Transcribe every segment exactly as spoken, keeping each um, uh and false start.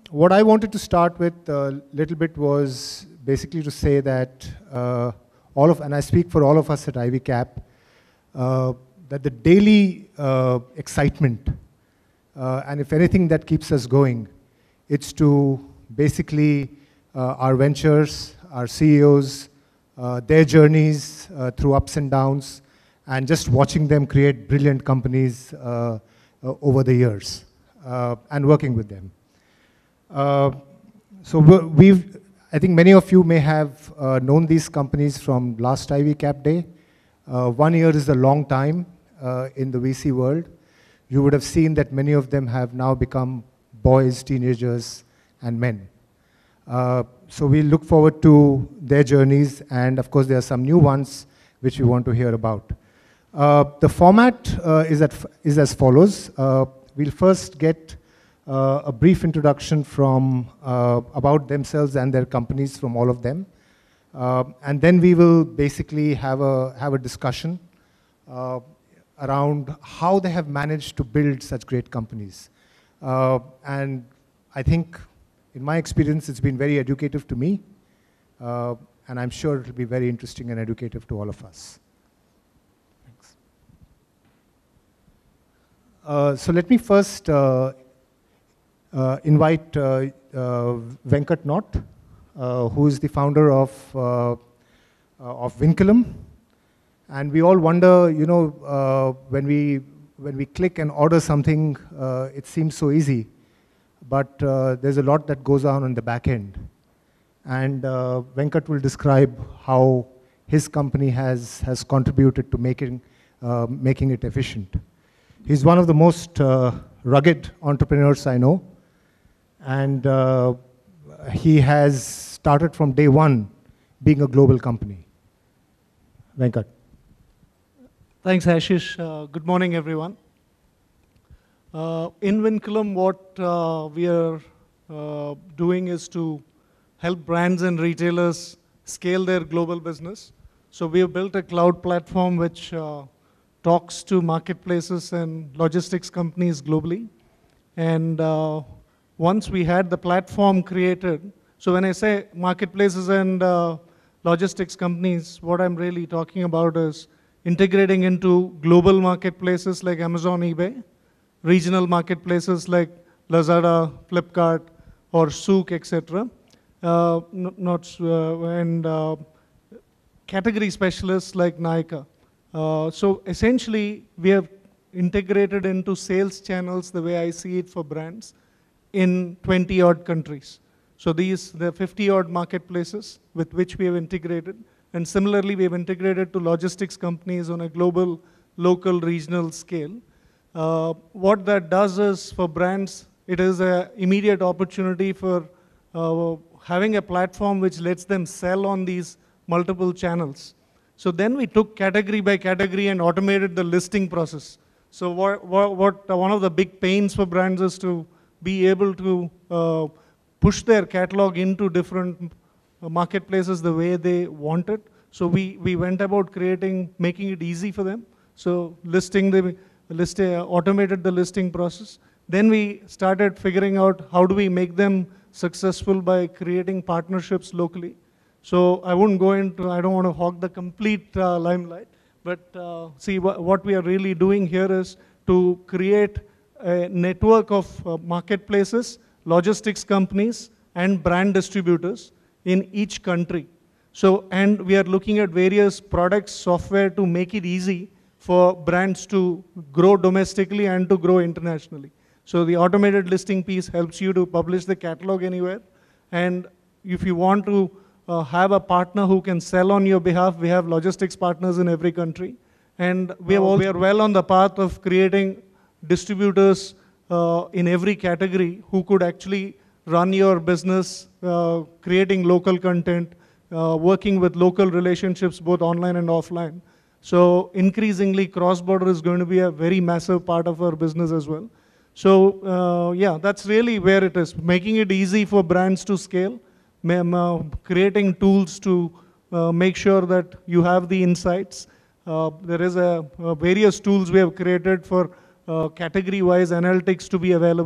what I wanted to start with a little bit was basically to say that uh, all of, and I speak for all of us at IvyCap, uh, that the daily uh, excitement, uh, and if anything that keeps us going, it's to basically uh, our ventures, our C E Os, uh, their journeys uh, through ups and downs, and just watching them create brilliant companies uh, uh, over the years, uh, and working with them. Uh, so we've, I think many of you may have uh, known these companies from last IvyCap day. Uh, one year is a long time uh, in the V C world. You would have seen that many of them have now become boys, teenagers, and men. Uh, so we look forward to their journeys, and of course there are some new ones which we want to hear about. Uh, the format uh, is, at, is as follows. Uh, we'll first get uh, a brief introduction from uh, about themselves and their companies from all of them. Uh, and then we will basically have a, have a discussion uh, around how they have managed to build such great companies. Uh, and I think, in my experience, it's been very educative to me. Uh, and I'm sure it'll be very interesting and educative to all of us. Thanks. Uh, so let me first uh, uh, invite uh, uh, Venkat Naut, Uh, who is the founder of, uh, uh, of Vinculum. And we all wonder, you know, uh, when, we, when we click and order something, uh, it seems so easy. But uh, there's a lot that goes on in the back end. And uh, Venkat will describe how his company has, has contributed to making, uh, making it efficient. He's one of the most uh, rugged entrepreneurs I know. And uh, he has started from day one being a global company. Venkat. Thanks, Ashish. Uh, good morning, everyone. Uh, in Vinculum, what uh, we are uh, doing is to help brands and retailers scale their global business. So we have built a cloud platform which uh, talks to marketplaces and logistics companies globally. And uh, once we had the platform created, so when I say marketplaces and uh, logistics companies, what I'm really talking about is integrating into global marketplaces like Amazon, eBay, regional marketplaces like Lazada, Flipkart, or Souk, et cetera. Uh, not, uh, and uh, category specialists like Nykaa. Uh, so essentially, we have integrated into sales channels the way I see it for brands in twenty odd countries. So these, the fifty odd marketplaces with which we have integrated. And similarly, we have integrated to logistics companies on a global, local, regional scale. Uh, what that does is for brands, it is an immediate opportunity for uh, having a platform which lets them sell on these multiple channels. So then we took category by category and automated the listing process. So what, what, what uh, one of the big pains for brands is to be able to uh, push their catalog into different uh, marketplaces the way they want it. So we, we went about creating, making it easy for them. So listing the, list, uh, automated the listing process. Then we started figuring out how do we make them successful by creating partnerships locally. So I wouldn't go into, I don't want to hog the complete uh, limelight, but uh, see wh what we are really doing here is to create a network of uh, marketplaces, logistics companies, and brand distributors in each country. So, and we are looking at various products, software to make it easy for brands to grow domestically and to grow internationally. So the automated listing piece helps you to publish the catalog anywhere. And if you want to uh, have a partner who can sell on your behalf, we have logistics partners in every country. And we, have all, we are well on the path of creating distributors uh, in every category who could actually run your business, uh, creating local content, uh, working with local relationships, both online and offline. So increasingly, cross-border is going to be a very massive part of our business as well. So uh, yeah, that's really where it is. Making it easy for brands to scale, uh, creating tools to uh, make sure that you have the insights. Uh, there is a, uh, various tools we have created for uh, category-wise analytics to be available.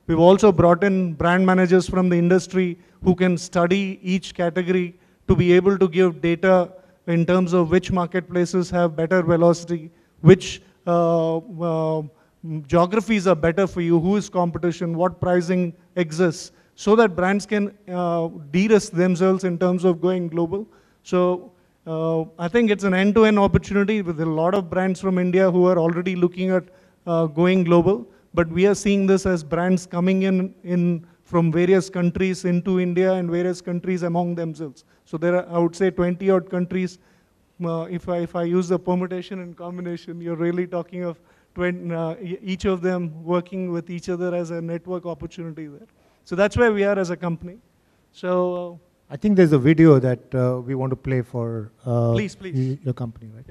We've also brought in brand managers from the industry who can study each category to be able to give data in terms of which marketplaces have better velocity, which uh, uh, geographies are better for you, who is competition, what pricing exists, so that brands can uh, de-risk themselves in terms of going global. So uh, I think it's an end-to-end opportunity with a lot of brands from India who are already looking at uh, going global. But we are seeing this as brands coming in, in from various countries into India and various countries among themselves. So there are, I would say, twenty odd countries. Uh, if, I, if I use the permutation and combination, you're really talking of twenty, uh, each of them working with each other as a network opportunity there. So that's where we are as a company. So uh, I think there's a video that uh, we want to play for uh, please, please. your company, right? Yeah.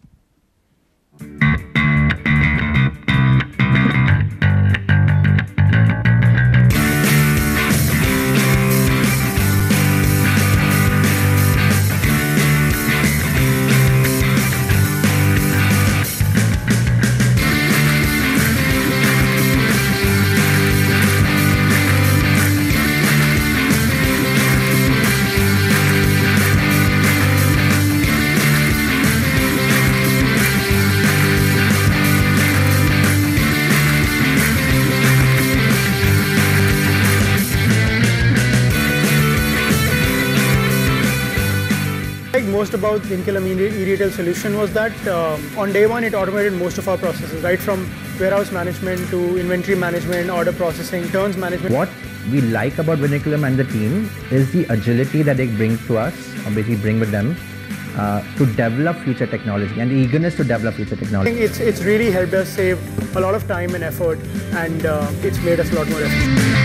Most about the IvyCap e-retail solution was that um, on day one it automated most of our processes, right from warehouse management to inventory management, order processing, turns management. What we like about IvyCap and the team is the agility that they bring to us, or basically bring with them, uh, to develop future technology and the eagerness to develop future technology. I think it's, it's really helped us save a lot of time and effort, and uh, it's made us a lot more efficient.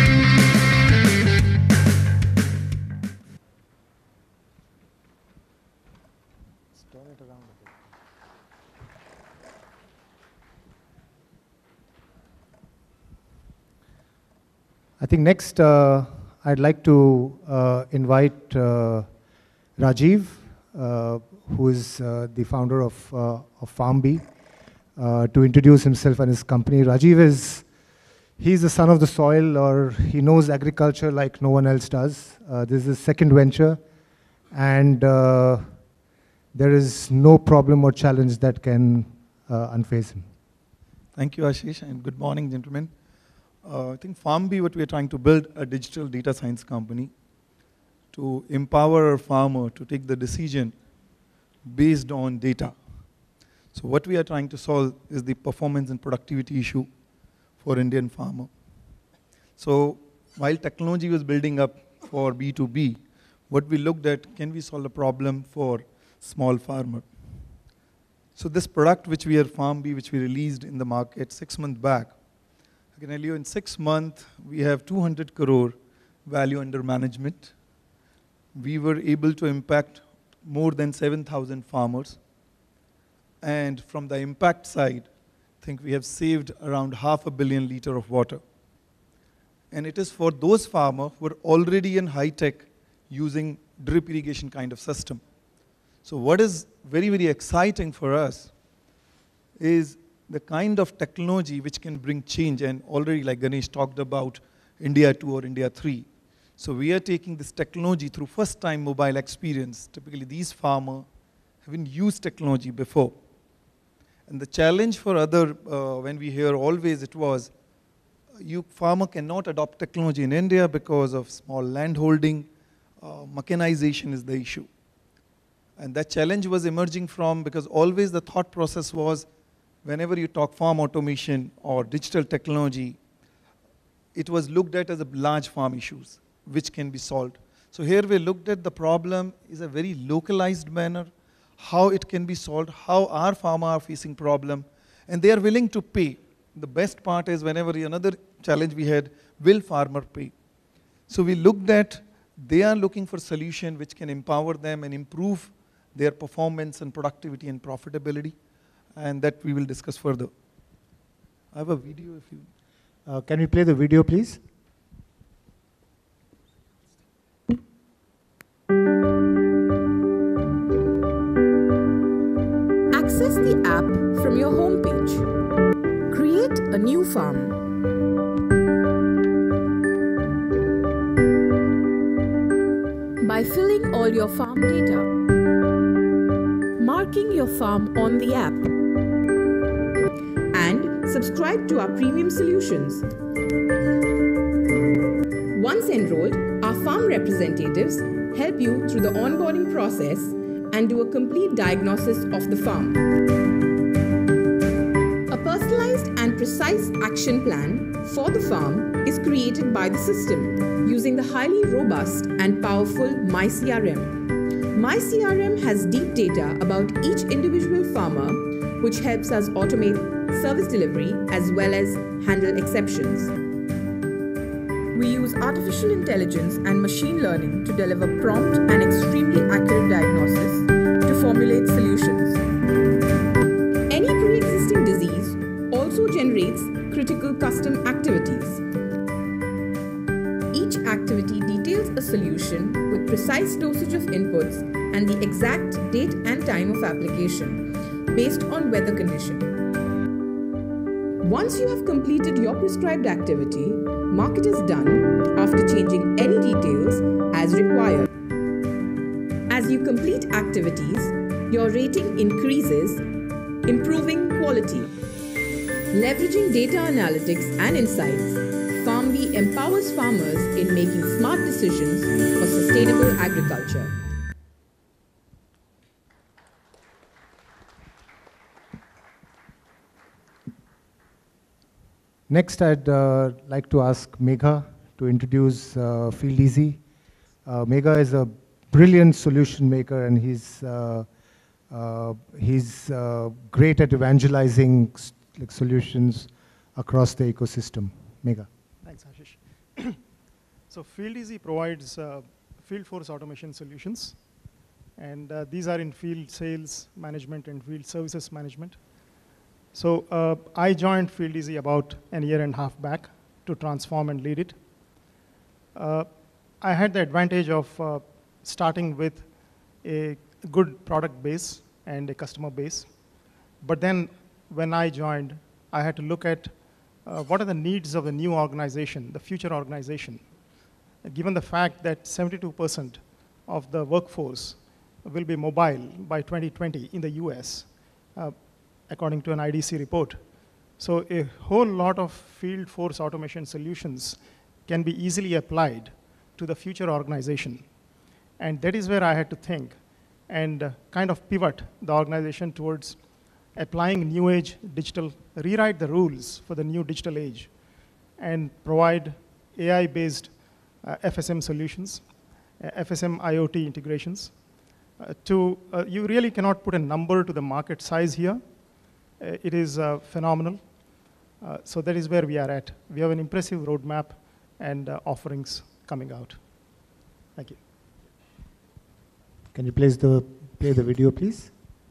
I think next uh, I'd like to uh, invite uh, Rajiv, uh, who is uh, the founder of, uh, of FarmBee, uh, to introduce himself and his company. Rajiv is, he's the son of the soil, or he knows agriculture like no one else does. Uh, this is his second venture, and uh, there is no problem or challenge that can uh, unfaze him. Thank you, Ashish, and good morning, gentlemen. Uh, I think FarmBee, what we are trying to build, a digital data science company to empower a farmer to take the decision based on data. So what we are trying to solve is the performance and productivity issue for Indian farmer. So while technology was building up for B two B, what we looked at, can we solve a problem for small farmer? So this product which we are FarmBee, which we released in the market six months back, I can tell you in six months, we have two hundred crore value under management. We were able to impact more than seven thousand farmers. And from the impact side, I think we have saved around half a billion liter of water. And it is for those farmers who are already in high tech using drip irrigation kind of system. So what is very, very exciting for us is the kind of technology which can bring change, and already like Ganesh talked about India two or India three. So we are taking this technology through first time mobile experience. Typically these farmers haven't used technology before. And the challenge for other, uh, when we hear always it was, you farmer cannot adopt technology in India because of small land holding, uh, mechanization is the issue. And that challenge was emerging from, because always the thought process was, whenever you talk farm automation or digital technology, it was looked at as a large farm issues, which can be solved. So here we looked at the problem is a very localized manner, how it can be solved, how our farmers are facing problem, and they are willing to pay. The best part is whenever another challenge we had, will farmer pay? So we looked at, they are looking for solution which can empower them and improve their performance and productivity and profitability. And that we will discuss further. I have a video if you... Uh, can we play the video, please? Access the app from your homepage. Create a new farm. by filling all your farm data, marking your farm on the app, and subscribe to our premium solutions. Once enrolled, our farm representatives help you through the onboarding process and do a complete diagnosis of the farm. A personalized and precise action plan for the farm is created by the system using the highly robust and powerful MyCRM. MyCRM has deep data about each individual farmer, which helps us automate service delivery as well as handle exceptions. We use artificial intelligence and machine learning to deliver prompt and extremely accurate diagnosis to formulate solutions. Any pre-existing disease also generates critical custom activities. Each activity details a solution with precise dosage of inputs and the exact date and time of application based on weather condition. Once you have completed your prescribed activity, mark it as done after changing any details as required. As you complete activities, your rating increases, improving quality. Leveraging data analytics and insights, FarmBee empowers farmers in making smart decisions for sustainable agriculture. Next, I'd uh, like to ask Megha to introduce uh, FieldEasy. Uh, Megha is a brilliant solution maker, and he's uh, uh, he's uh, great at evangelizing like, solutions across the ecosystem. Megha. Thanks, Ashish. So FieldEasy provides uh, field force automation solutions, and uh, these are in field sales management and field services management. So uh, I joined FieldEasy about a year and a half back to transform and lead it. Uh, I had the advantage of uh, starting with a good product base and a customer base. But then when I joined, I had to look at uh, what are the needs of the new organization, the future organization. Given the fact that seventy-two percent of the workforce will be mobile by twenty twenty in the U S, uh, according to an I D C report. So a whole lot of field force automation solutions can be easily applied to the future organization. And that is where I had to think and uh, kind of pivot the organization towards applying new age digital, rewrite the rules for the new digital age, and provide A I-based uh, F S M solutions, uh, F S M IoT integrations. Uh, to, uh, you really cannot put a number to the market size here. Uh, it is uh, phenomenal. Uh, so that is where we are at. We have an impressive roadmap and uh, offerings coming out. Thank you. Can you please the, play the video, please?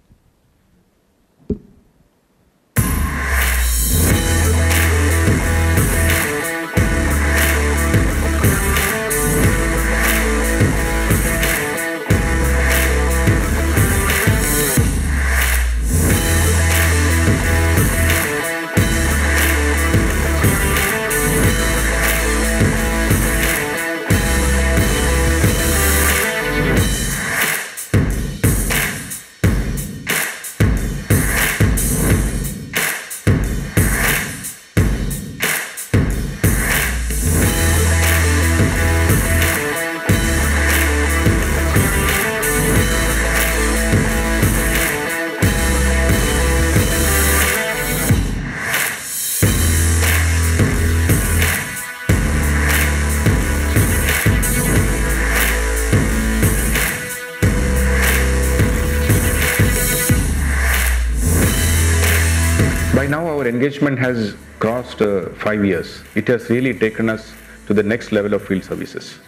By now our engagement has crossed uh, five years. It has really taken us to the next level of field services.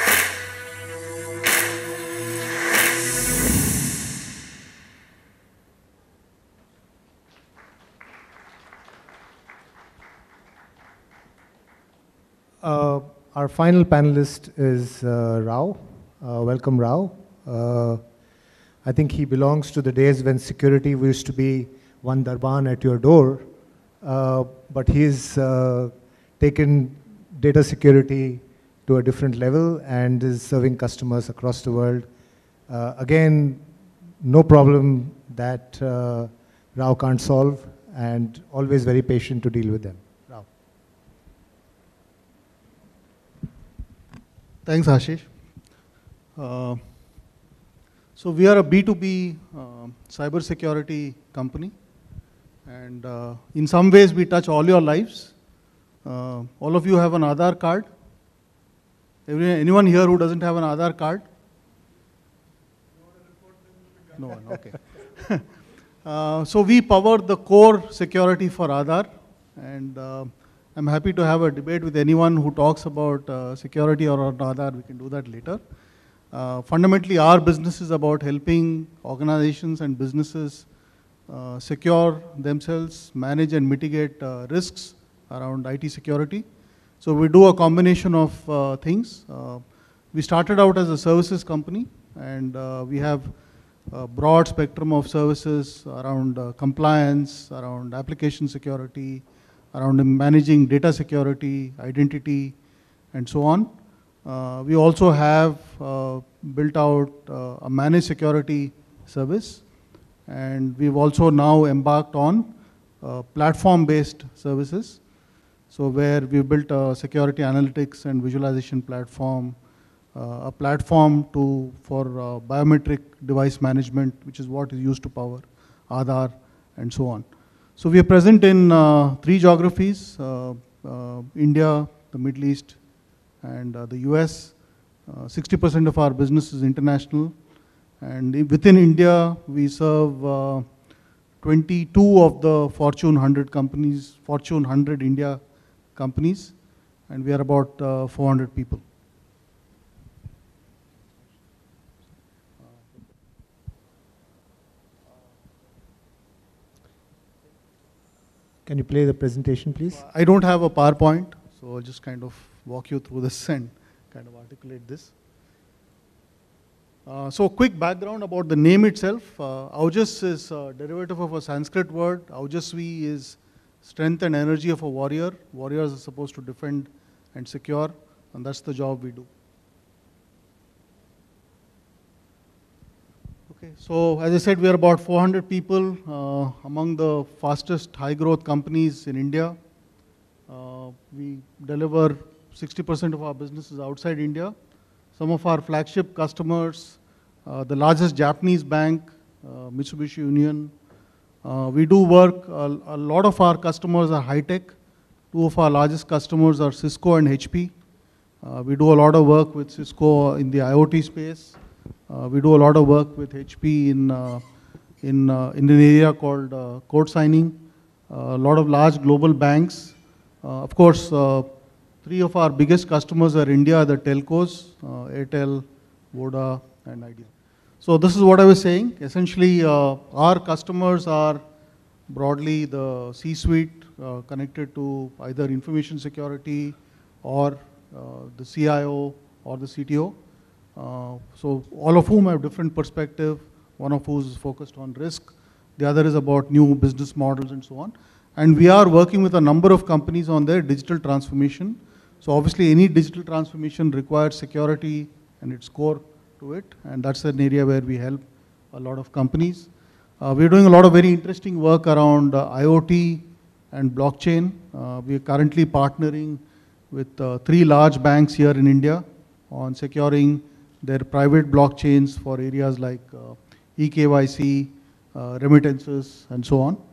Uh, our final panelist is uh, Rao. Uh, welcome, Rao. Uh, I think he belongs to the days when security used to be one darban at your door, uh, but he's uh, taken data security to a different level and is serving customers across the world. Uh, again, no problem that uh, Rao can't solve, and always very patient to deal with them. Rao. Thanks, Ashish. Uh, so we are a B two B uh, cybersecurity company, and uh, in some ways we touch all your lives. Uh, all of you have an Aadhaar card. Every, anyone here who doesn't have an Aadhaar card? No one, okay. uh, so we power the core security for Aadhaar, and uh, I'm happy to have a debate with anyone who talks about uh, security or Aadhaar. We can do that later. Uh, fundamentally, our business is about helping organizations and businesses uh, secure themselves, manage and mitigate uh, risks around I T security. So we do a combination of uh, things. Uh, we started out as a services company, and uh, we have a broad spectrum of services around uh, compliance, around application security, around managing data security, identity, and so on. Uh, we also have uh, built out uh, a managed security service, and we've also now embarked on uh, platform-based services. So where we've built a security analytics and visualization platform, uh, a platform to for uh, biometric device management, which is what is used to power Aadhaar and so on. So we are present in uh, three geographies, uh, uh, India, the Middle East, and uh, the U S. sixty percent uh, of our business is international. And within India, we serve uh, twenty-two of the Fortune one hundred companies, Fortune one hundred India companies, and we are about uh, four hundred people. Can you play the presentation, please? I don't have a PowerPoint, so I'll just kind of walk you through this and kind of articulate this. Uh, so quick background about the name itself. Uh, Aujas is a derivative of a Sanskrit word. Aujasvi is strength and energy of a warrior. Warriors are supposed to defend and secure, and that's the job we do. Okay, so as I said, we are about four hundred people, uh, among the fastest high growth companies in India. Uh, we deliver sixty percent of our business is outside India. Some of our flagship customers, uh, the largest Japanese bank, uh, Mitsubishi Union. Uh, we do work, uh, a lot of our customers are high tech. Two of our largest customers are Cisco and H P. Uh, we do a lot of work with Cisco in the IoT space. Uh, we do a lot of work with H P in, uh, in, uh, in an area called uh, code signing. Uh, a lot of large global banks. Uh, of course, uh, three of our biggest customers are India, the telcos, uh, Airtel, Voda, and Idea. So this is what I was saying. Essentially, uh, our customers are broadly the C-suite uh, connected to either information security or uh, the C I O or the C T O. Uh, so all of whom have different perspective. One of whom is focused on risk. The other is about new business models and so on. And we are working with a number of companies on their digital transformation. So obviously any digital transformation requires security and its core to it. And that's an area where we help a lot of companies. Uh, we're doing a lot of very interesting work around uh, IoT and blockchain. Uh, we are currently partnering with uh, three large banks here in India on securing their private blockchains for areas like uh, e K Y C, uh, remittances, and so on.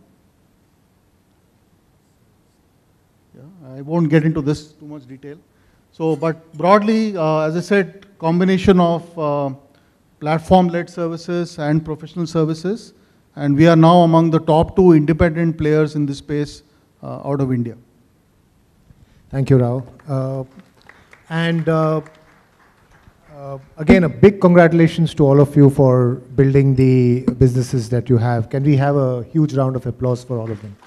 Yeah, I won't get into this too much detail. So, but broadly, uh, as I said, combination of uh, platform-led services and professional services, and we are now among the top two independent players in this space uh, out of India. Thank you, Rao. Uh, and uh, uh, again, a big congratulations to all of you for building the businesses that you have. Can we have a huge round of applause for all of them?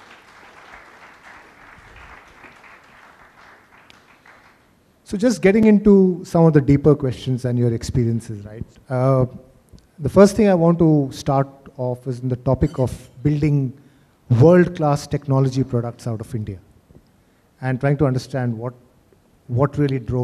So just getting into some of the deeper questions and your experiences, right? Uh, the first thing I want to start off is in the topic of building world-class technology products out of India and trying to understand what, what really drove that.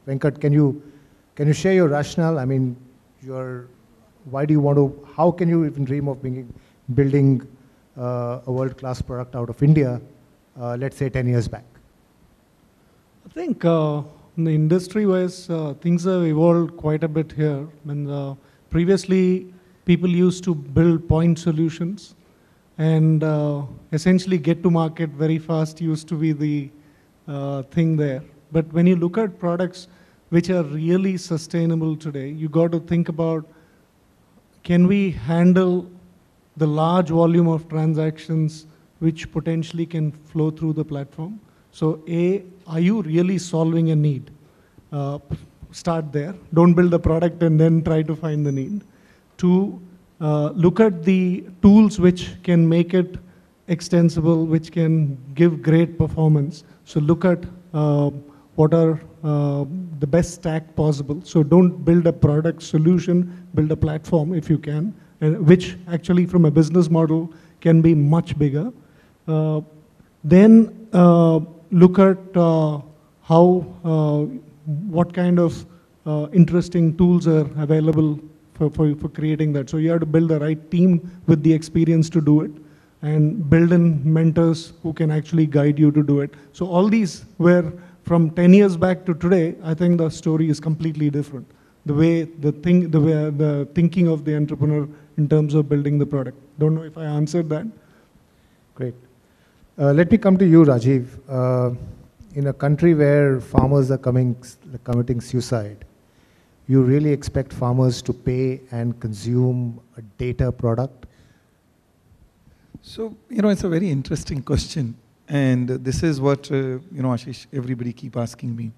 Venkat, can you, can you share your rationale? I mean, your, why do you want to, how can you even dream of being, building uh, a world-class product out of India, uh, let's say ten years back? I think uh, in the industry-wise, uh, things have evolved quite a bit here. I mean, uh, previously, people used to build point solutions and uh, essentially get to market very fast used to be the uh, thing there. But when you look at products which are really sustainable today, you got to think about, can we handle the large volume of transactions which potentially can flow through the platform? So A, are you really solving a need? Uh, start there. Don't build a product and then try to find the need. Two, uh, look at the tools which can make it extensible, which can give great performance. So look at uh, what are uh, the best stack possible. So don't build a product solution, build a platform if you can, and which actually from a business model can be much bigger. Uh, then uh, look at uh, how, uh, what kind of uh, interesting tools are available for, for, for creating that. So you have to build the right team with the experience to do it and build in mentors who can actually guide you to do it. So all these were from ten years back to today, I think the story is completely different. The way, the thing, the way, the thinking of the entrepreneur in terms of building the product. Don't know if I answered that. Great. Uh, let me come to you, Rajiv. Uh, in a country where farmers are coming, committing suicide, you really expect farmers to pay and consume a data product? So, you know, it's a very interesting question. And this is what, uh, you know, Ashish, everybody keep asking me.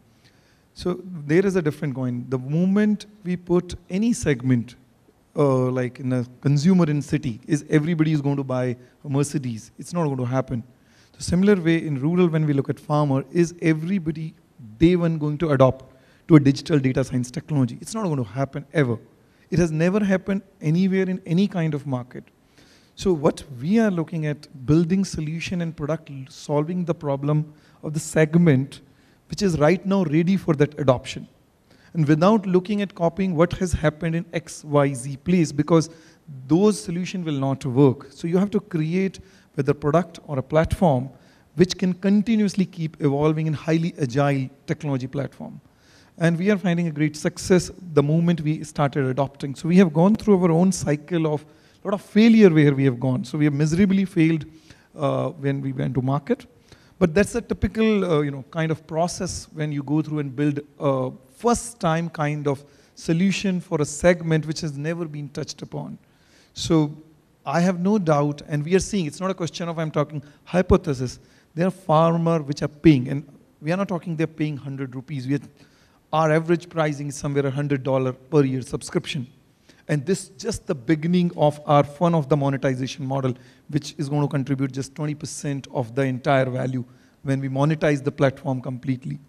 So there is a different coin. The moment we put any segment, uh, like in a consumer in city, is everybody is going to buy a Mercedes. It's not going to happen. So similar way in rural, when we look at farmer, is everybody day one going to adopt to a digital data science technology? It's not going to happen ever. It has never happened anywhere in any kind of market. So what we are looking at, building solution and product, solving the problem of the segment which is right now ready for that adoption. And without looking at copying what has happened in X, Y, Z place, because those solutions will not work. So you have to create whether a product or a platform which can continuously keep evolving in highly agile technology platform. And we are finding a great success the moment we started adopting. So we have gone through our own cycle of a lot of failure where we have gone. So we have miserably failed uh, when we went to market. But that's a typical uh, you know, kind of process when you go through and build a first time kind of solution for a segment which has never been touched upon. So I have no doubt, and we are seeing, it's not a question of I'm talking hypothesis, there are farmers which are paying, and we are not talking they're paying one hundred rupees. We are, our average pricing is somewhere one hundred dollars per year subscription. And this is just the beginning of our fun of the monetization model, which is going to contribute just twenty percent of the entire value when we monetize the platform completely.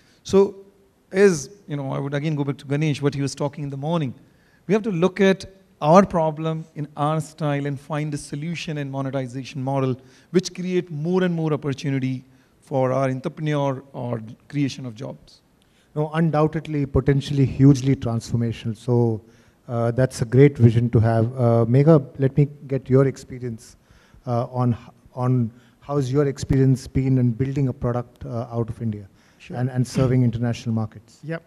So as, you know, I would again go back to Ganesh, what he was talking in the morning. We have to look at our problem in our style and find a solution and monetization model which create more and more opportunity for our entrepreneur or creation of jobs. No, undoubtedly, potentially hugely transformational. So uh, that's a great vision to have. Uh, Megha, let me get your experience uh, on, on how's your experience been in building a product uh, out of India Sure. and, and serving international markets. Yep.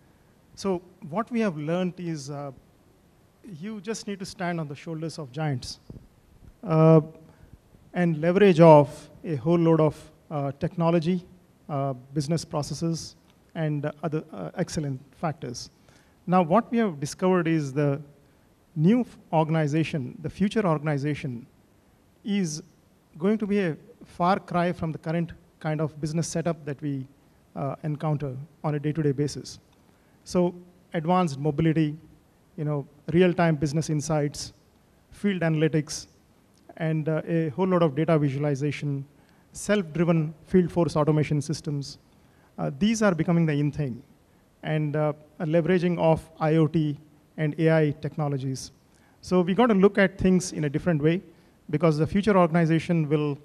So what we have learned is uh, you just need to stand on the shoulders of giants uh, and leverage off a whole load of uh, technology, uh, business processes, and uh, other uh, excellent factors. Now, what we have discovered is the new organization, the future organization, is going to be a far cry from the current kind of business setup that we uh, encounter on a day-to-day basis. So, advanced mobility, you know, real-time business insights, field analytics, and uh, a whole lot of data visualization, self-driven field force automation systems. Uh, these are becoming the in thing, and uh, a leveraging of IoT and A I technologies. So we got to look at things in a different way, because the future organization will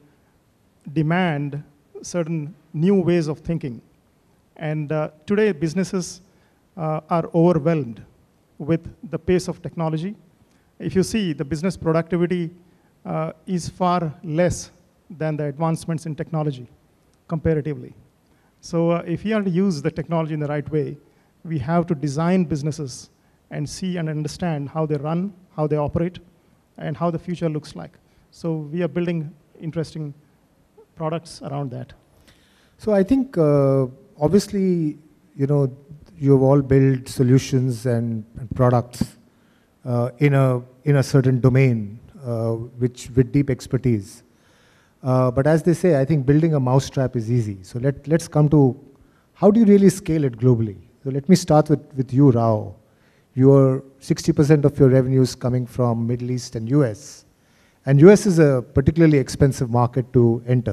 demand certain new ways of thinking. And uh, today, businesses uh, are overwhelmed with the pace of technology. If you see, the business productivity uh, is far less than the advancements in technology, comparatively. So uh, if you are to use the technology in the right way, we have to design businesses and see and understand how they run, how they operate, and how the future looks like. So we are building interesting products around that. So I think, uh, obviously, you know, you've all built solutions and, and products uh, in a in a certain domain, uh, which with deep expertise. Uh, but as they say, I think building a mousetrap is easy. So let let's come to how do you really scale it globally? So let me start with with you, Rao. Your sixty percent of your revenues coming from Middle East and U S, and U S is a particularly expensive market to enter.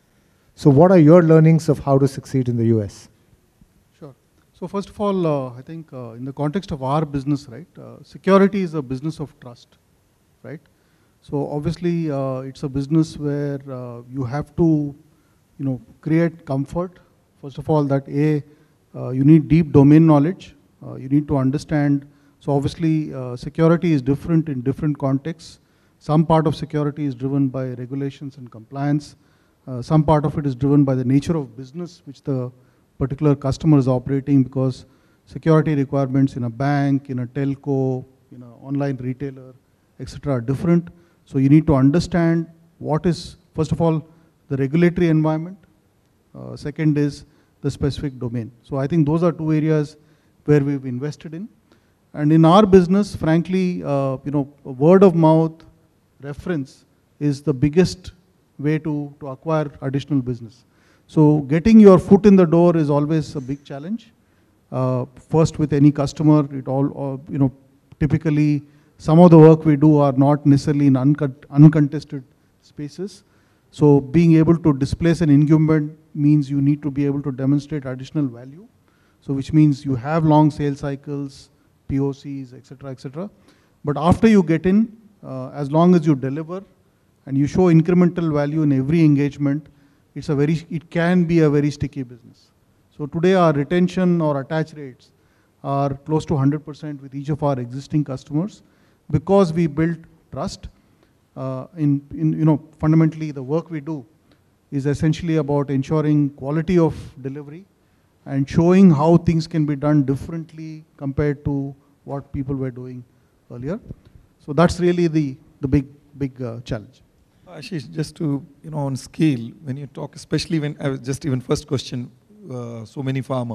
So what are your learnings of how to succeed in the U S? Sure. So first of all, uh, I think uh, in the context of our business, right, uh, security is a business of trust, right? So obviously, uh, it's a business where uh, you have to, you know, create comfort. First of all, that A, uh, you need deep domain knowledge. Uh, you need to understand. So obviously, uh, security is different in different contexts. Some part of security is driven by regulations and compliance. Uh, some part of it is driven by the nature of business which the particular customer is operating, because security requirements in a bank, in a telco, in an online retailer, et cetera are different. So you need to understand what is, first of all, the regulatory environment. Uh, second is the specific domain. So I think those are two areas where we've invested in. And in our business, frankly, uh, you know, word of mouth reference is the biggest way to, to acquire additional business. So getting your foot in the door is always a big challenge. Uh, first, with any customer, it all, uh, you know, typically some of the work we do are not necessarily in uncont uncontested spaces. So being able to displace an incumbent means you need to be able to demonstrate additional value. So which means you have long sales cycles, P O Cs, et cetera, et cetera. But after you get in, uh, as long as you deliver and you show incremental value in every engagement, it's a very, it can be a very sticky business. So today our retention or attach rates are close to one hundred percent with each of our existing customers, because we built trust. Uh, in, in, you know, fundamentally the work we do is essentially about ensuring quality of delivery and showing how things can be done differently compared to what people were doing earlier. So that's really the, the big, big uh, challenge. Ashish, just to, you know, on scale, when you talk, especially when, I was just even first question, uh, so many pharma.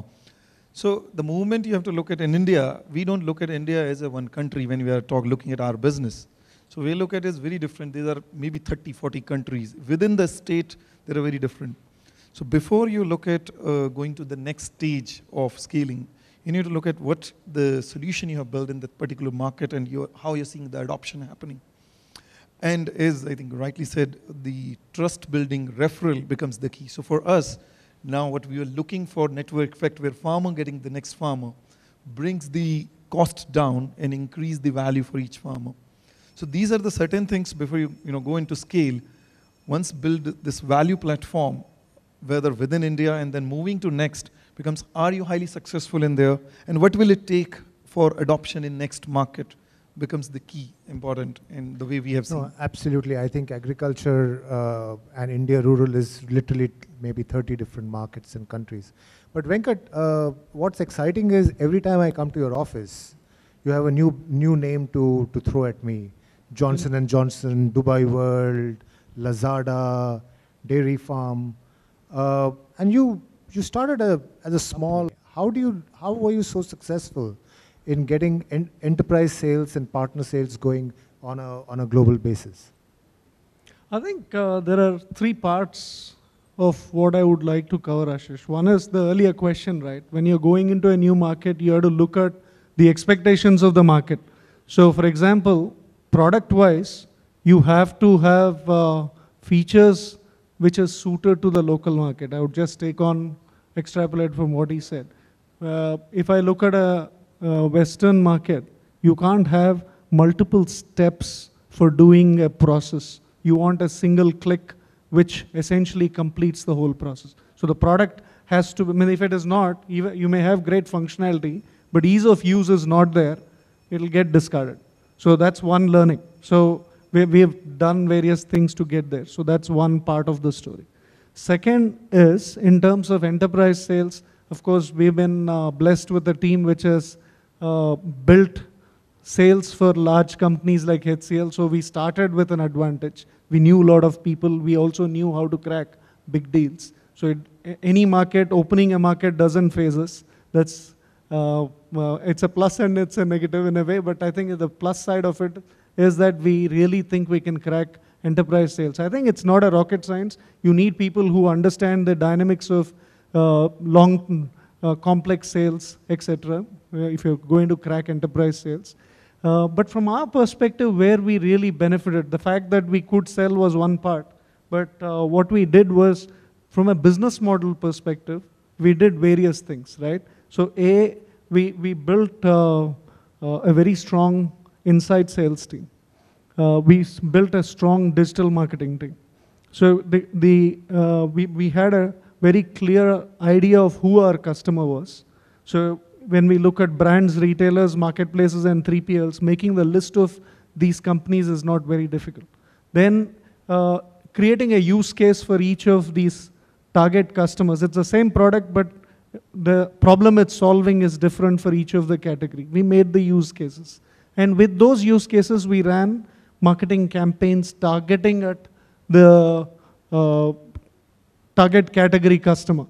So the movement you have to look at in India, we don't look at India as a one country when we are talk, looking at our business. So we look at it as very different. These are maybe thirty, forty countries. Within the state, they are very different. So before you look at uh, going to the next stage of scaling, you need to look at what the solution you have built in that particular market and your, how you're seeing the adoption happening. And as I think rightly said, the trust building referral becomes the key. So for us, now what we are looking for network effect where farmer getting the next farmer brings the cost down and increase the value for each farmer. So these are the certain things before you, you know, go into scale. Once build this value platform, whether within India and then moving to next becomes, are you highly successful in there? And what will it take for adoption in next market becomes the key important in the way we have seen. No, absolutely. I think agriculture uh, and India rural is literally maybe thirty different markets and countries. But Venkat, uh, what's exciting is every time I come to your office, you have a new new name to, to throw at me. Johnson and Johnson, Dubai World, Lazada, Dairy Farm. Uh, and you you started a, as a small, how do you, how were you so successful in getting en enterprise sales and partner sales going on a, on a global basis? I think uh, there are three parts of what I would like to cover, Ashish. One is the earlier question, right? When you're going into a new market, you have to look at the expectations of the market. So for example, product-wise, you have to have uh, features which is suited to the local market. I would just take on, extrapolate from what he said. Uh, if I look at a, a Western market, you can't have multiple steps for doing a process. You want a single click which essentially completes the whole process. So the product has to, I mean, if it is not, you may have great functionality, but ease of use is not there, it'll get discarded. So that's one learning. So we, we have done various things to get there. So that's one part of the story. Second is, in terms of enterprise sales, of course, we've been uh, blessed with a team which has uh, built sales for large companies like H C L. So we started with an advantage. We knew a lot of people. We also knew how to crack big deals. So it, any market, opening a market doesn't phase us. That's, uh, well, it's a plus and it's a negative in a way, but I think the plus side of it is that we really think we can crack enterprise sales. I think it's not a rocket science. You need people who understand the dynamics of uh, long, uh, complex sales, et cetera, if you're going to crack enterprise sales. Uh, but from our perspective, where we really benefited, the fact that we could sell was one part, but uh, what we did was, from a business model perspective, we did various things, right? So A, we, we built uh, uh, a very strong inside sales team. Uh, we built a strong digital marketing team. So the, the, uh, we, we had a very clear idea of who our customer was. So when we look at brands, retailers, marketplaces, and three P Ls, making the list of these companies is not very difficult. Then uh, creating a use case for each of these target customers. It's the same product, but the problem it's solving is different for each of the category. We made the use cases. And with those use cases, we ran marketing campaigns targeting at the uh, target category customer.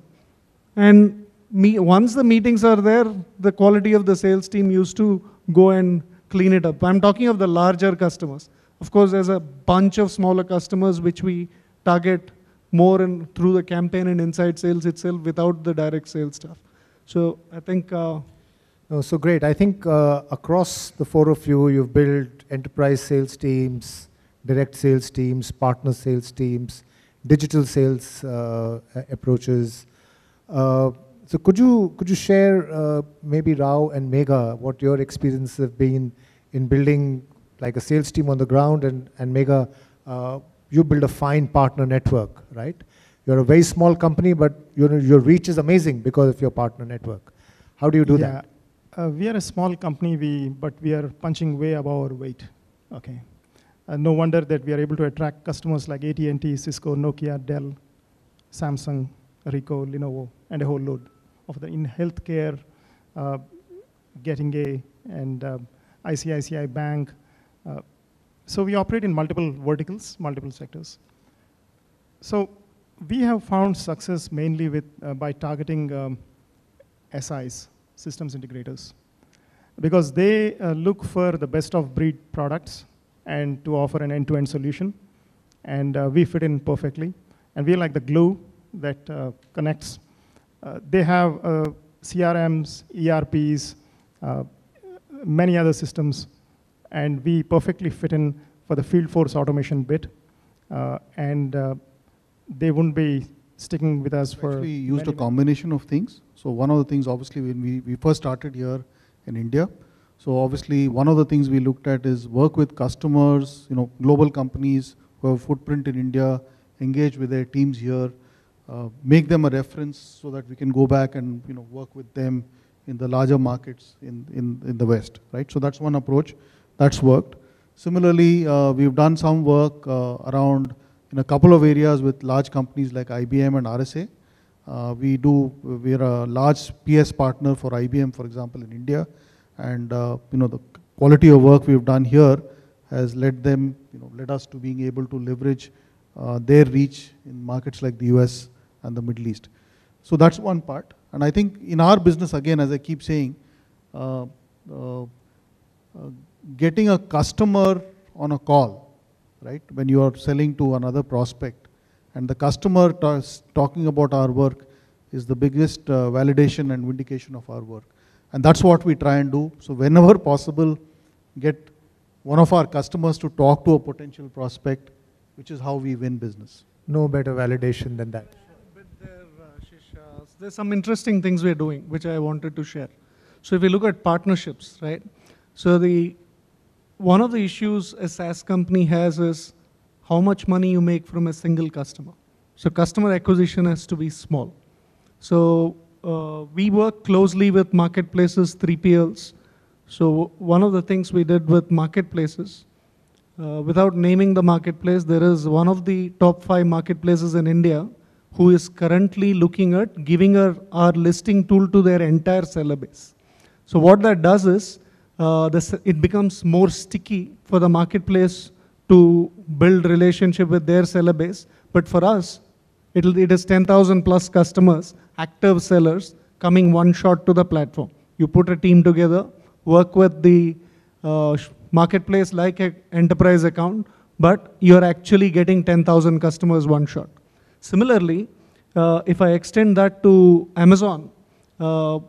And me, once the meetings are there, the quality of the sales team used to go and clean it up. I'm talking of the larger customers. Of course, there's a bunch of smaller customers which we target more in, through the campaign and inside sales itself without the direct sales stuff. So I think... Uh, Oh, so great. I think uh, across the four of you, you've built enterprise sales teams, direct sales teams, partner sales teams, digital sales uh, approaches. Uh, so could you could you share uh, maybe Rao and Megha what your experiences have been in building like a sales team on the ground, and and Megha, uh, you build a fine partner network, right? You're a very small company, but your your reach is amazing because of your partner network. How do you do yeah. that? Uh, we are a small company, we, but we are punching way above our weight. Okay. Uh, no wonder that we are able to attract customers like A T and T, Cisco, Nokia, Dell, Samsung, Ricoh, Lenovo, and a whole load of the in healthcare, uh, Getting A, and uh, I C I C I Bank. Uh, so we operate in multiple verticals, multiple sectors. So we have found success mainly with uh, by targeting um, S Is. Systems integrators, because they uh, look for the best of breed products and to offer an end-to-end solution, and uh, we fit in perfectly, and we are like the glue that uh, connects. Uh, they have uh, C R Ms, E R Ps, uh, many other systems, and we perfectly fit in for the field force automation bit, uh, and uh, they wouldn't be sticking with us for... Actually used many, a combination of things. So one of the things, obviously, when we, we first started here in India, so obviously one of the things we looked at is work with customers, you know, global companies who have footprint in India, engage with their teams here, uh, make them a reference so that we can go back and, you know, work with them in the larger markets in, in, in the West, right? So that's one approach. That's worked. Similarly, uh, we've done some work uh, around in a couple of areas with large companies like I B M and R S A. Uh, we do, we're a large P S partner for I B M, for example, in India. And uh, you know, the quality of work we've done here has led them, you know, led us to being able to leverage uh, their reach in markets like the U S and the Middle East. So that's one part. And I think in our business, again, as I keep saying, uh, uh, uh, getting a customer on a call, right, when you are selling to another prospect, and the customer talking about our work is the biggest uh, validation and vindication of our work. And that's what we try and do. So whenever possible, get one of our customers to talk to a potential prospect, which is how we win business. No better validation than that. But there, uh, Shish, uh, there's some interesting things we're doing, which I wanted to share. So if we look at partnerships, right? So the one of the issues a SaaS company has is how much money you make from a single customer. So customer acquisition has to be small. So uh, we work closely with marketplaces, three P Ls. So one of the things we did with marketplaces, uh, without naming the marketplace, there is one of the top five marketplaces in India who is currently looking at giving our, our listing tool to their entire seller base. So what that does is, uh, this, it becomes more sticky for the marketplace to build relationship with their seller base. But for us, it'll, it is ten thousand plus customers, active sellers, coming one shot to the platform. You put a team together, work with the uh, marketplace like an enterprise account, but you're actually getting ten thousand customers one shot. Similarly, uh, if I extend that to Amazon, uh,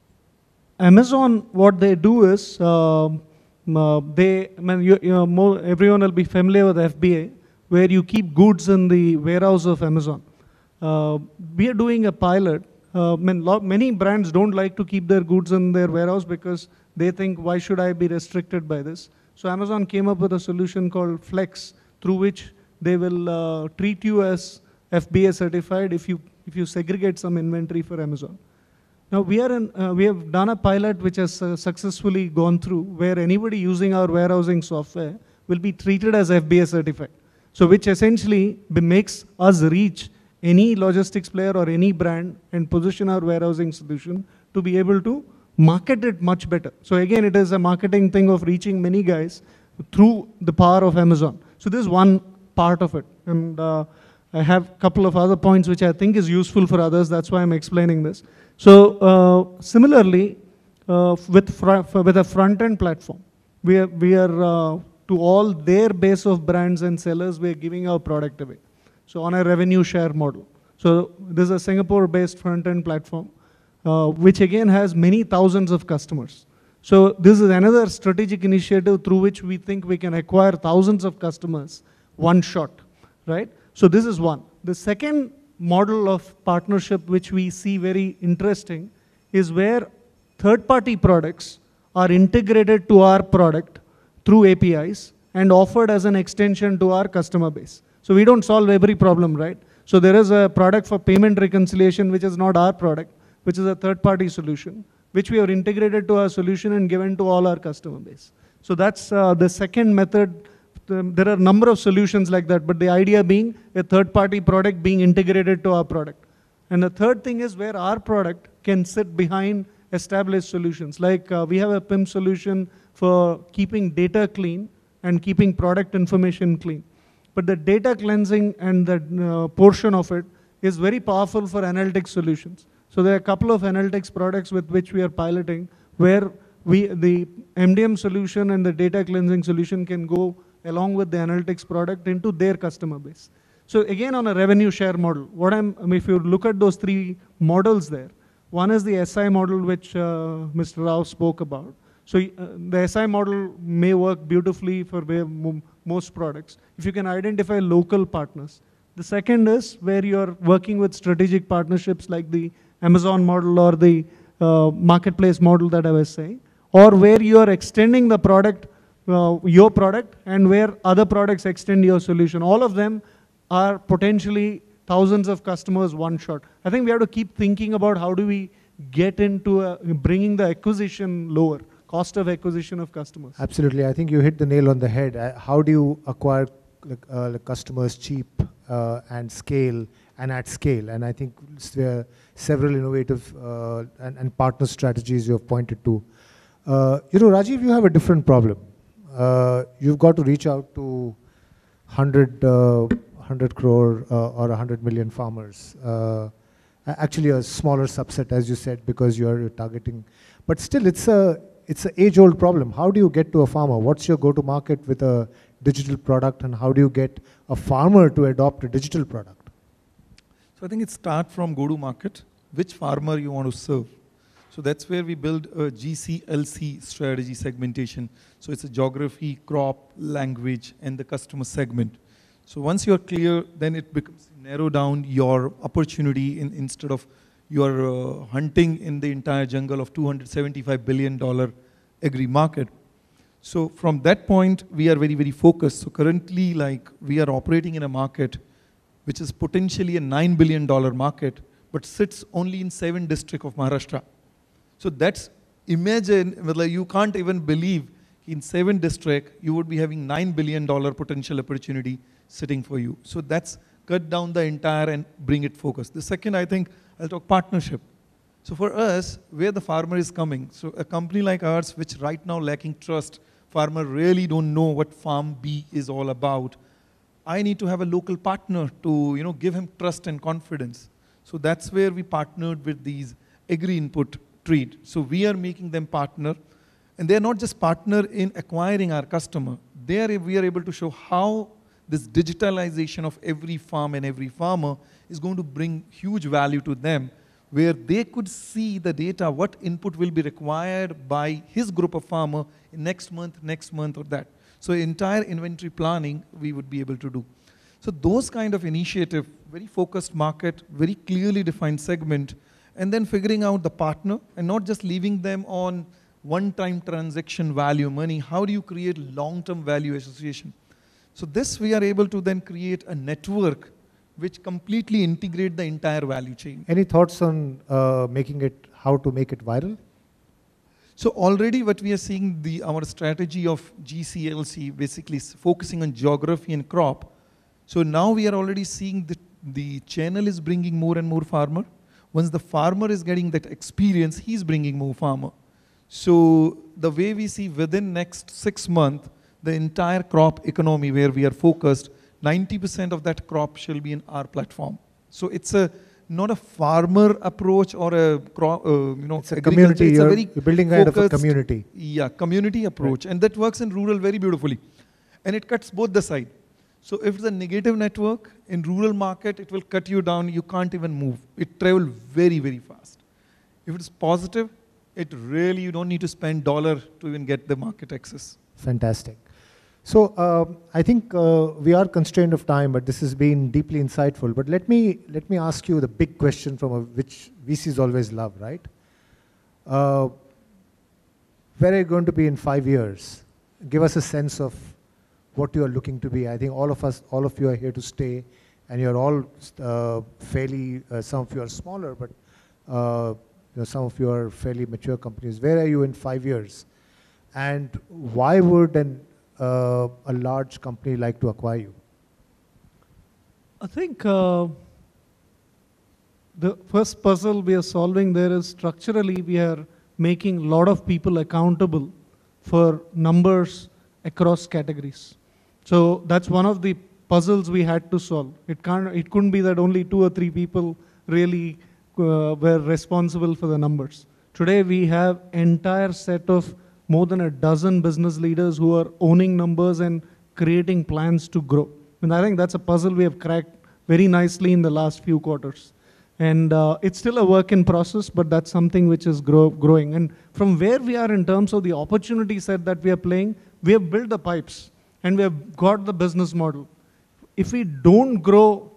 Amazon, what they do is, uh, uh, they, I mean, you, you know, more, everyone will be familiar with F B A, where you keep goods in the warehouse of Amazon. Uh, we are doing a pilot. Uh, I mean, lot, many brands don't like to keep their goods in their warehouse because they think, why should I be restricted by this? So Amazon came up with a solution called Flex, through which they will uh, treat you as F B A certified if you, if you segregate some inventory for Amazon. Now we, are in, uh, we have done a pilot which has uh, successfully gone through, where anybody using our warehousing software will be treated as F B A certified. So which essentially makes us reach any logistics player or any brand and position our warehousing solution to be able to market it much better. So again, it is a marketing thing of reaching many guys through the power of Amazon. So this is one part of it. And uh, I have a couple of other points which I think is useful for others. That's why I'm explaining this. So uh, similarly, uh, with, fr with a front-end platform, we are, we are uh, to all their base of brands and sellers, we are giving our product away. So on a revenue share model. So this is a Singapore-based front-end platform, uh, which again has many thousands of customers. So this is another strategic initiative through which we think we can acquire thousands of customers one shot, right? So this is one. The second model of partnership which we see very interesting is where third-party products are integrated to our product through A P Is and offered as an extension to our customer base. So we don't solve every problem, right? So there is a product for payment reconciliation which is not our product, which is a third-party solution, which we have integrated to our solution and given to all our customer base. So that's uh, the second method. There are a number of solutions like that, but the idea being a third-party product being integrated to our product. And the third thing is where our product can sit behind established solutions. Like uh, we have a P I M solution for keeping data clean and keeping product information clean. But the data cleansing and the uh, portion of it is very powerful for analytics solutions. So there are a couple of analytics products with which we are piloting where we, the M D M solution and the data cleansing solution can go along with the analytics product into their customer base. So again, on a revenue share model, what I'm, I mean, if you look at those three models there, one is the S I model which uh, Mister Rao spoke about. So uh, the S I model may work beautifully for most products if you can identify local partners. The second is where you're working with strategic partnerships like the Amazon model or the uh, marketplace model that I was saying, or where you're extending the product, uh, your product, and where other products extend your solution. All of them are potentially thousands of customers one shot. I think we have to keep thinking about how do we get into a, bringing the acquisition lower, cost of acquisition of customers. Absolutely, I think you hit the nail on the head. Uh, how do you acquire uh, customers cheap uh, and scale and at scale? And I think there are several innovative uh, and, and partner strategies you have pointed to. Uh, you know, Rajiv, you have a different problem. Uh, you've got to reach out to one hundred, uh, one hundred crore uh, or one hundred million farmers. Uh, actually a smaller subset, as you said, because you're, you're targeting. But still, it's a It's an age-old problem. How do you get to a farmer? What's your go-to-market with a digital product, and how do you get a farmer to adopt a digital product? So I think it starts from go-to-market, which farmer you want to serve. So that's where we build a G C L C strategy segmentation. So it's a geography, crop, language, and the customer segment. So once you're clear, then it becomes narrow down your opportunity in, instead of you're uh, hunting in the entire jungle of two hundred seventy-five billion dollar agri market. So from that point, we are very, very focused. So currently, like, we are operating in a market which is potentially a nine billion dollar market, but sits only in seven districts of Maharashtra. So that's, imagine, you can't even believe in seven districts, you would be having nine billion dollar potential opportunity sitting for you. So that's cut down the entire and bring it focus. The second, I think, I'll talk partnership. So for us, where the farmer is coming, so a company like ours, which right now lacking trust, farmer really don't know what Farm B is all about. I need to have a local partner to, you know, give him trust and confidence. So that's where we partnered with these agri-input trade. So we are making them partner. And they're not just partner in acquiring our customer. They are, we are able to show how this digitalization of every farm and every farmer is going to bring huge value to them, where they could see the data, what input will be required by his group of farmer in next month, next month or that. So entire inventory planning we would be able to do. So those kind of initiative, very focused market, very clearly defined segment, and then figuring out the partner and not just leaving them on one-time transaction value money. How do you create long-term value association? So this we are able to then create a network which completely integrate the entire value chain. Any thoughts on uh, making it, how to make it viral? So already what we are seeing, the, our strategy of G C L C, basically focusing on geography and crop. So now we are already seeing that the channel is bringing more and more farmer. Once the farmer is getting that experience, he's bringing more farmer. So the way we see within next six months, the entire crop economy where we are focused, ninety percent of that crop shall be in our platform. So it's a not a farmer approach or a crop, uh, you know, it's a community. It's you're, a very you're building kind focused, of a community. Yeah, community approach, right. And that works in rural very beautifully, and it cuts both the side. So if it's a negative network in rural market, it will cut you down. You can't even move. It travels very very fast. If it's positive, it really you don't need to spend dollar to even get the market access. Fantastic. So uh, I think uh, we are constrained of time, but this has been deeply insightful. But let me let me ask you the big question from a, which V Cs always love, right? Uh, where are you going to be in five years? Give us a sense of what you are looking to be. I think all of us, all of you are here to stay, and you're all uh, fairly. Uh, some of you are smaller, but uh, you know, some of you are fairly mature companies. Where are you in five years? And why would an Uh, a large company like to acquire you? I think uh, the first puzzle we are solving there is structurally we are making a lot of people accountable for numbers across categories. So that's one of the puzzles we had to solve. It can't, it couldn't be that only two or three people really uh, were responsible for the numbers. Today we have entire set of more than a dozen business leaders who are owning numbers and creating plans to grow. And I think that's a puzzle we have cracked very nicely in the last few quarters. And uh, it's still a work in process, but that's something which is grow, growing. And from where we are in terms of the opportunity set that we are playing, we have built the pipes and we have got the business model. If we don't grow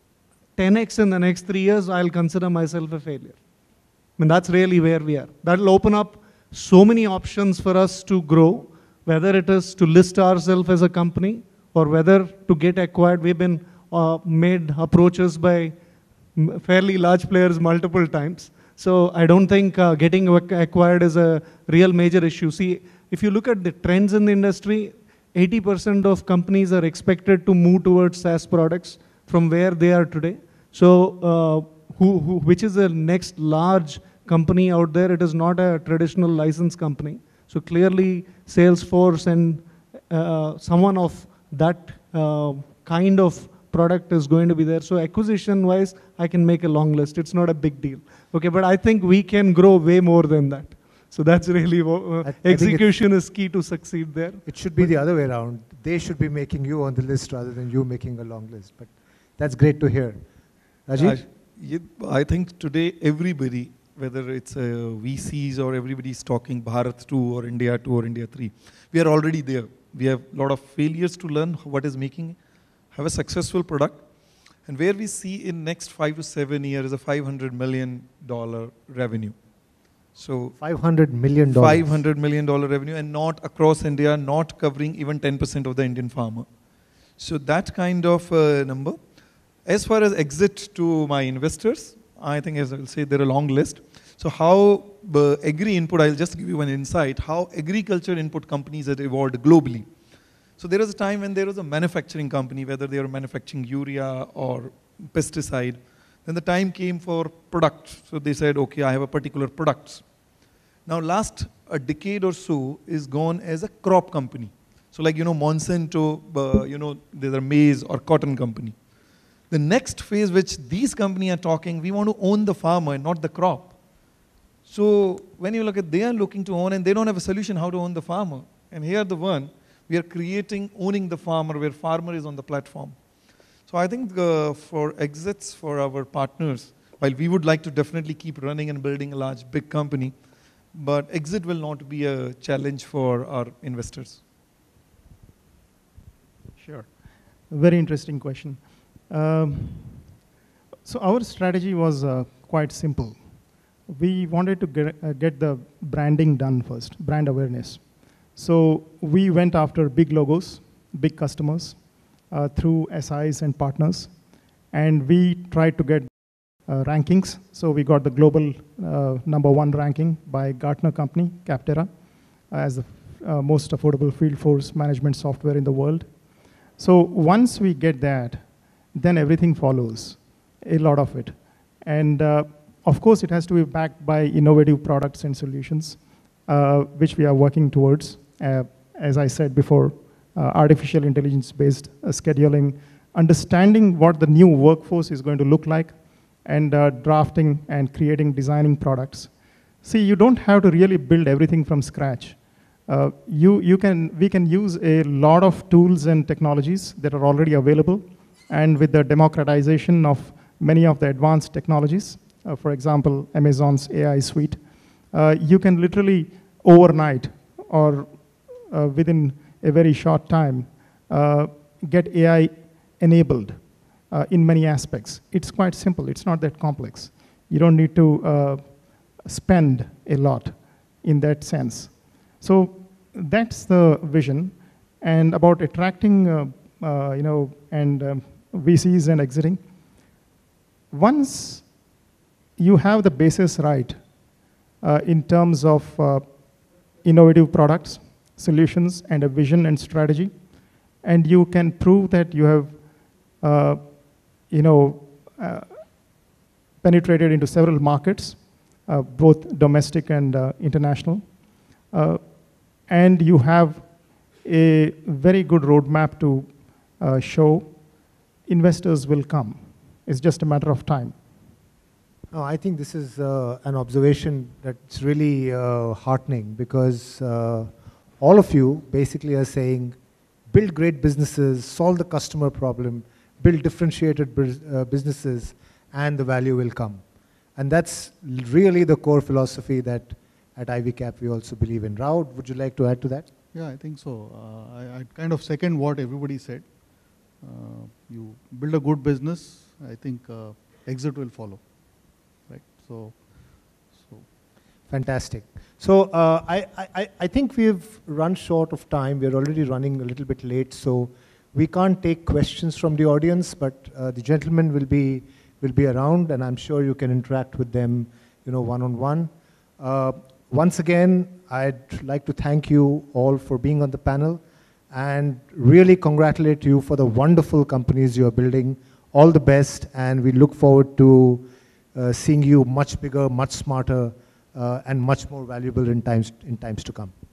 ten X in the next three years, I'll consider myself a failure. I mean, that's really where we are. That'll open up so many options for us to grow, whether it is to list ourselves as a company or whether to get acquired. We've been uh, made approaches by fairly large players multiple times. So I don't think uh, getting acquired is a real major issue. See, if you look at the trends in the industry, eighty percent of companies are expected to move towards SaaS products from where they are today. So uh, who, who, which is the next large company out there? It is not a traditional license company. So clearly Salesforce and uh, someone of that uh, kind of product is going to be there. So acquisition wise, I can make a long list. It's not a big deal. Okay, but I think we can grow way more than that. So that's really, uh, I, execution I is key to succeed there. It should be the other way around. They should be making you on the list rather than you making a long list. But that's great to hear. Rajiv? I think today everybody, whether it's uh, V Cs or everybody's talking Bharat two or India two or India three, we are already there. We have a lot of failures to learn what is making, have a successful product. And where we see in next five to seven years is a five hundred million dollar revenue. So five hundred million dollars. five hundred million dollar revenue, and not across India, not covering even ten percent of the Indian farmer. So that kind of uh, number. As far as exit to my investors, I think, as I'll say, there are a long list. So how uh, agri input, I'll just give you one insight, how agriculture input companies have evolved globally. So there was a time when there was a manufacturing company, whether they were manufacturing urea or pesticide. Then the time came for products. So they said, okay, I have a particular products. Now last a decade or so is gone as a crop company. So like, you know, Monsanto, uh, you know, there's a maize or cotton company. The next phase which these companies are talking, we want to own the farmer and not the crop. So when you look at, they are looking to own and they don't have a solution how to own the farmer. And here the one, we are creating owning the farmer where farmer is on the platform. So I think uh, for exits for our partners, while we would like to definitely keep running and building a large, big company, but exit will not be a challenge for our investors. Sure. Very interesting question. Um, so our strategy was uh, quite simple. We wanted to get, uh, get the branding done first, brand awareness. So we went after big logos, big customers uh, through S Is and partners. And we tried to get uh, rankings. So we got the global uh, number one ranking by Gartner company, Capterra, as the uh, most affordable field force management software in the world. So once we get that, then everything follows, a lot of it. And uh, of course, it has to be backed by innovative products and solutions, uh, which we are working towards. Uh, as I said before, uh, artificial intelligence-based uh, scheduling, understanding what the new workforce is going to look like, and uh, drafting and creating, designing products. See, you don't have to really build everything from scratch. Uh, you, you can, we can use a lot of tools and technologies that are already available, and with the democratization of many of the advanced technologies, uh, for example, Amazon's A I suite, uh, you can literally overnight or uh, within a very short time uh, get A I enabled uh, in many aspects. It's quite simple. It's not that complex. You don't need to uh, spend a lot in that sense. So that's the vision. And about attracting, uh, uh, you know, and um, V Cs and exiting. Once you have the basis right uh, in terms of uh, innovative products, solutions, and a vision and strategy, and you can prove that you have, uh, you know, uh, penetrated into several markets, uh, both domestic and uh, international, uh, and you have a very good roadmap to uh, show, investors will come. It's just a matter of time. No, I think this is uh, an observation that's really uh, heartening, because uh, all of you basically are saying, build great businesses, solve the customer problem, build differentiated bus uh, businesses, and the value will come. And that's really the core philosophy that at IvyCap we also believe in. Raud, would you like to add to that? Yeah, I think so. Uh, I, I kind of second what everybody said. Uh, you build a good business, I think uh, exit will follow, right? So, so. Fantastic. So uh, I, I, I think we've run short of time. We're already running a little bit late, so we can't take questions from the audience, but uh, the gentlemen will be, will be around, and I'm sure you can interact with them, you know, one-on-one. Uh, once again, I'd like to thank you all for being on the panel, and really congratulate you for the wonderful companies you are building. All the best, and we look forward to uh, seeing you much bigger, much smarter, uh, and much more valuable in times, in times to come.